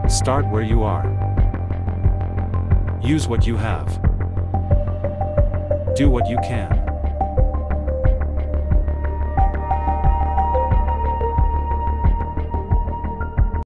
Start where you are. Use what you have. Do what you can.